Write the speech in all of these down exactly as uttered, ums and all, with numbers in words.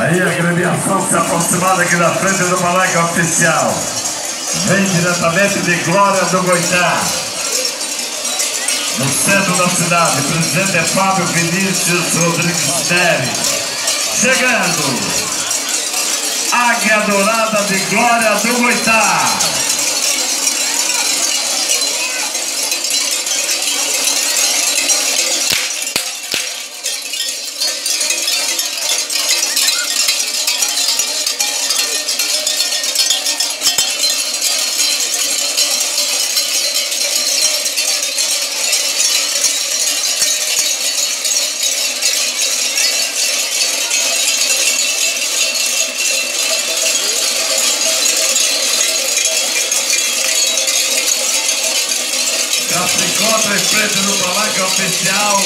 Aí a gremiação se aproximando aqui da frente do palanque oficial. Vem diretamente de Glória do Goitá, no centro da cidade. O presidente é Fábio Vinícius Rodrigues Neri. Chegando, Águia Dourada de Glória do Goitá. Já se encontra em frente do palanque oficial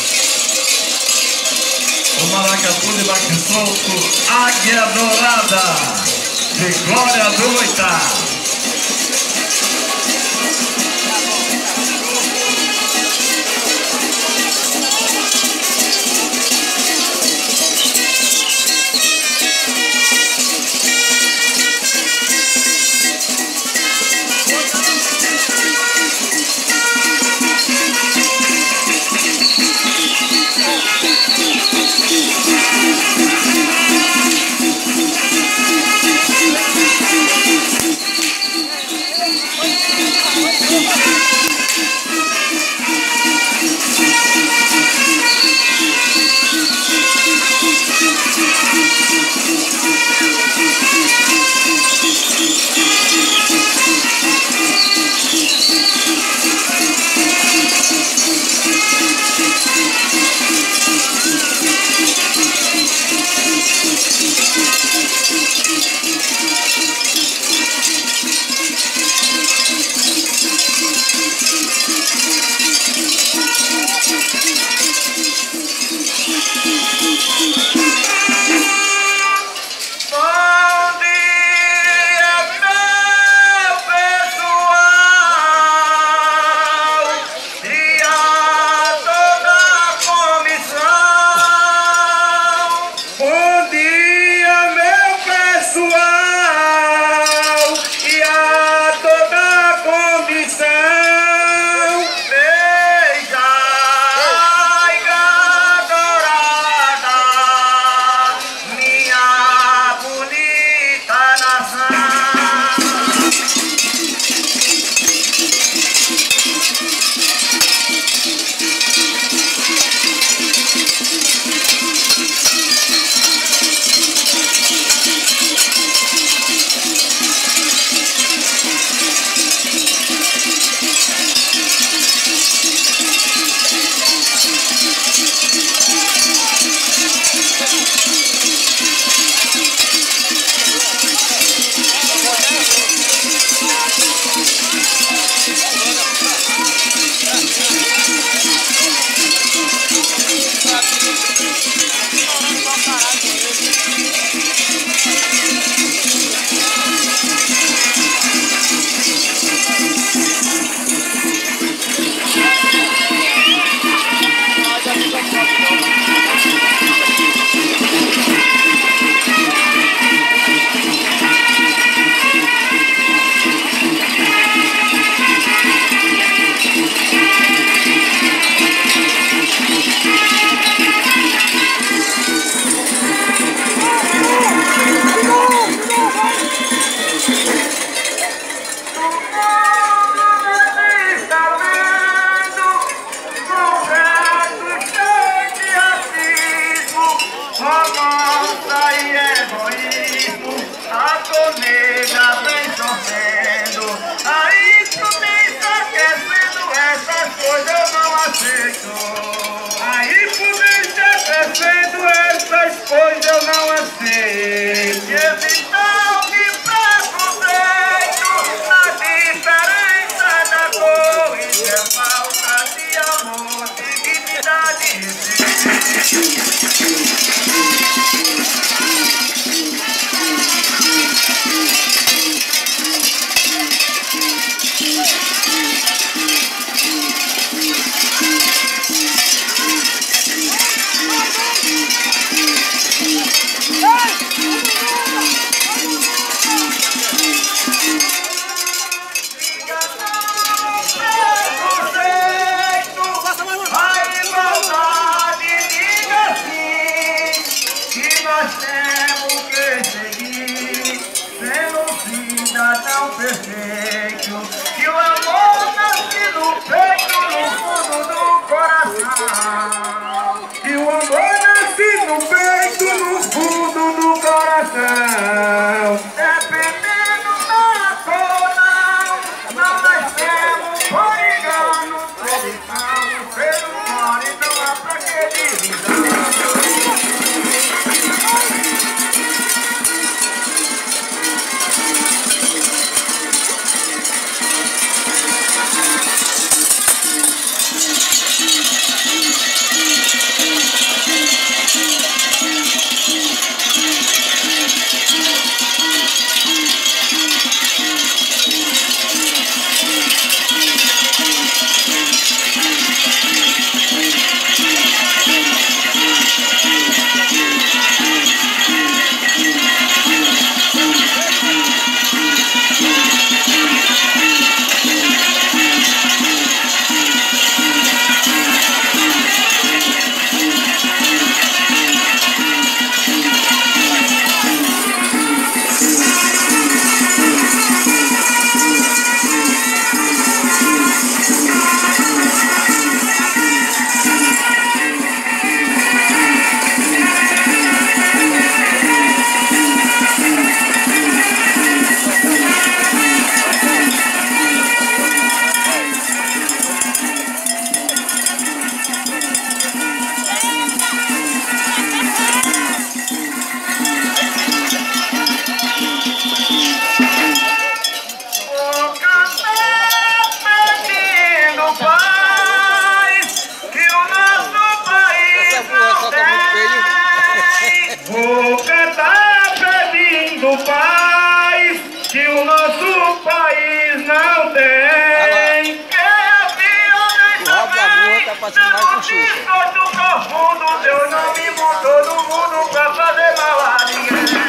o maracatu de baque solto, Águia Dourada de Glória do Goitá. Aí por mim está crescendo essas coisas eu não aceito. Evitar que preconceito na diferença da cor. Isso é falta de amor, dignidade e respeito. Hey! tá passando mais com Xuxa. Deus não me montou no mundo pra fazer mal a ninguém.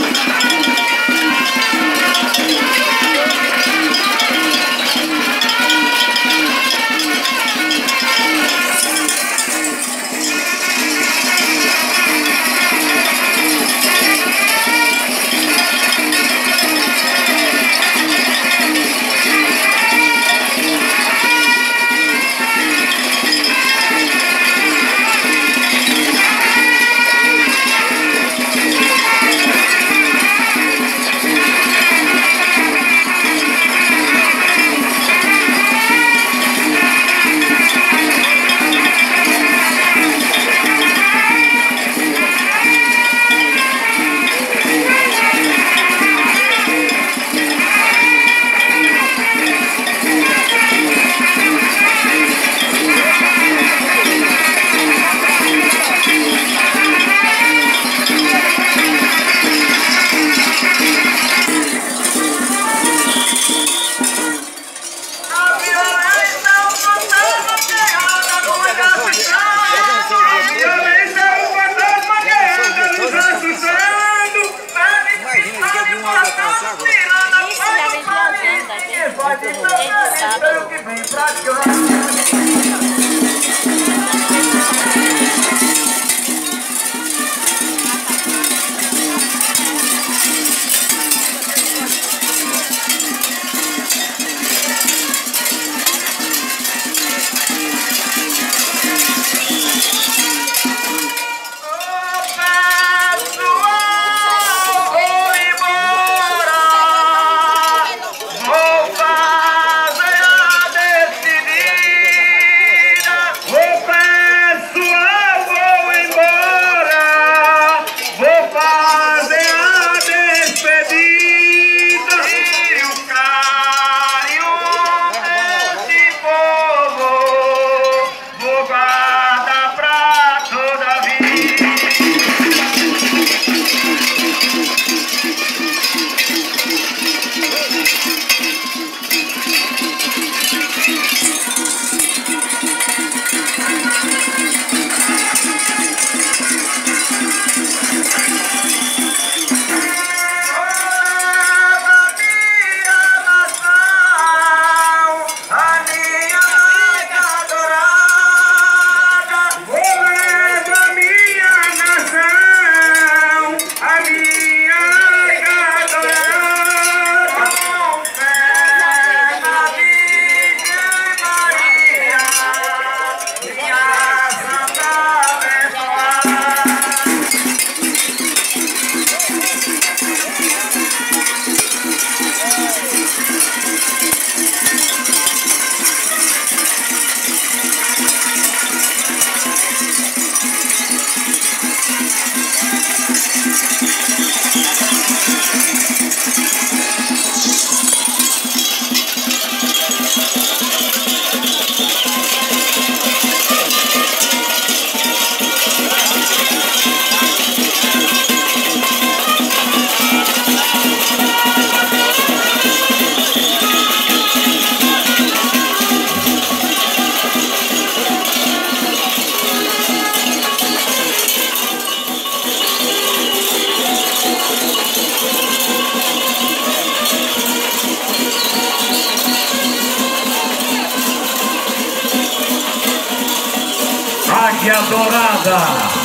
Águia Dourada.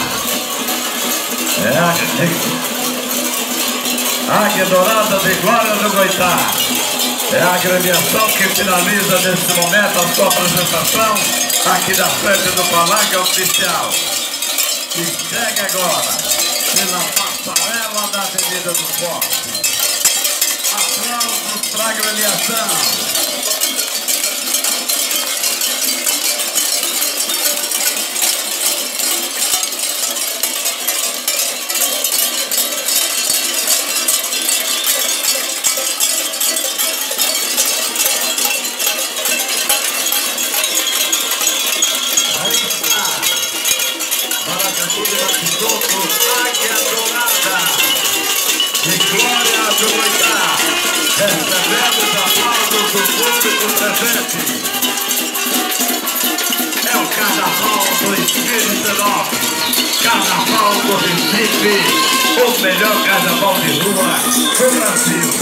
É a Águia Dourada de Glória do Goitá. É a agremiação que finaliza nesse momento a sua apresentação aqui da frente do Palanque Oficial. E segue agora pela passarela da Avenida do Forte. Aplausos para a agremiação. Águia Dourada de Glória do Goitá, recebendo os aplausos do público presente. É o dezenove. Carnaval do Recife, o melhor carnaval de rua do Brasil.